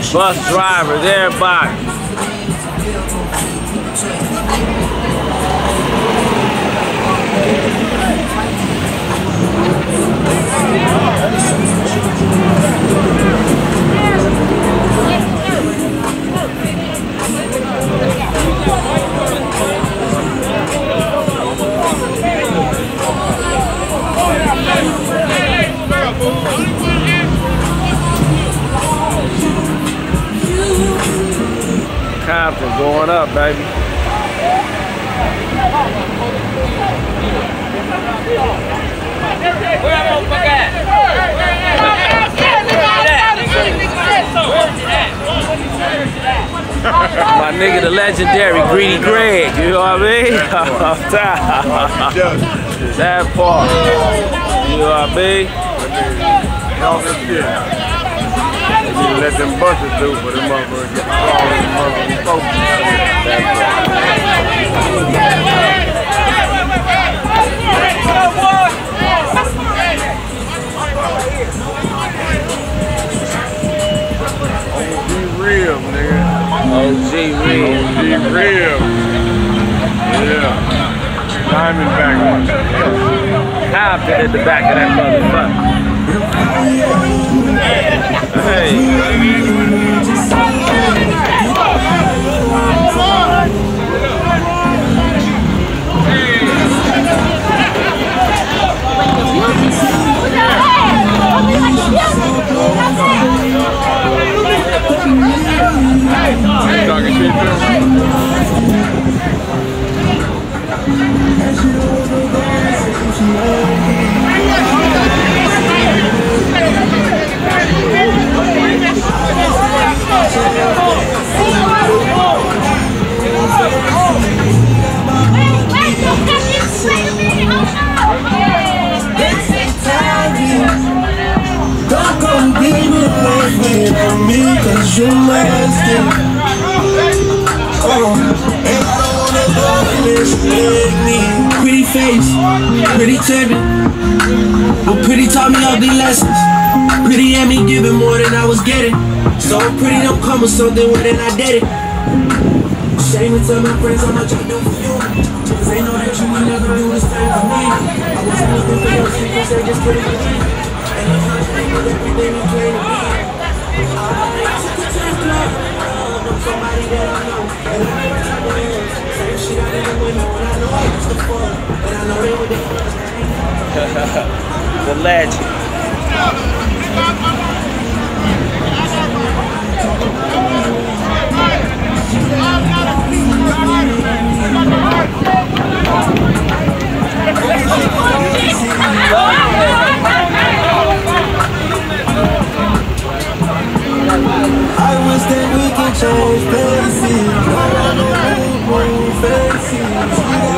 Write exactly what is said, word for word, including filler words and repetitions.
bus drivers, everybody. Compton going up, baby. My nigga, the legendary Greedy Greg, you know what I mean? That part. You know what I mean? You let them buses do for the motherfuckers get all the motherfuckers focused. O G real, nigga. O G real. O G real. Yeah. Diamondback one. Compton at the back of that motherfucker. Hey. Talking shit to him? Don't go leave me away from me, cause you're my husband. Oh, and I don't wanna go this with me. Pretty face, pretty turbid, but pretty taught me all the lessons. Pretty had me giving more than I was getting. So pretty don't come with something more than I did it. Shame to tell my friends how much I do for you, cause they know that you would never do the same for me. I wasn't looking for your secrets, they just couldn't believe. And I'm not playing with everything you claim to be. I took it to the club, I'm somebody that I know. And I never tried to hear same shit I did with me when I know I used to fall. But I know they were the The legend. I wish that we could change faces. I don't know, faces.